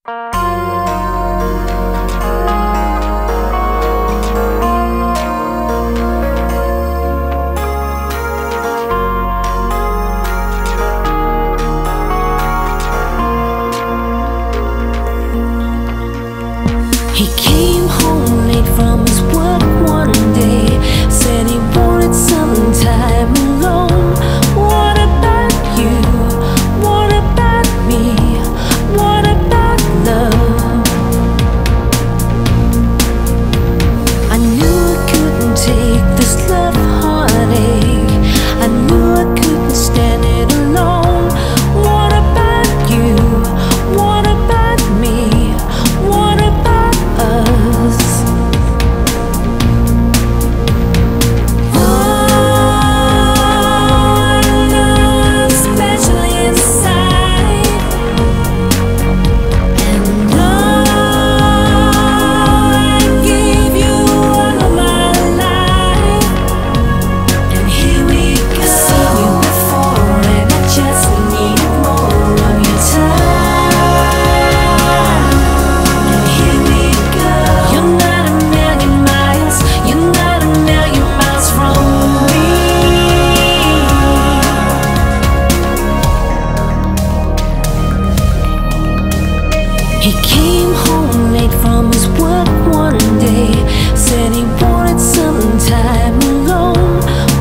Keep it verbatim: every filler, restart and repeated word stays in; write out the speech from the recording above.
He came home late from his work one day, said he wanted some time alone. What about you? What about me? What about love? I knew I couldn't take this love heartache. I knew I couldn't stand it alone. What about you? What about me? What about us? He came home late from his work one day, said he wanted some time alone.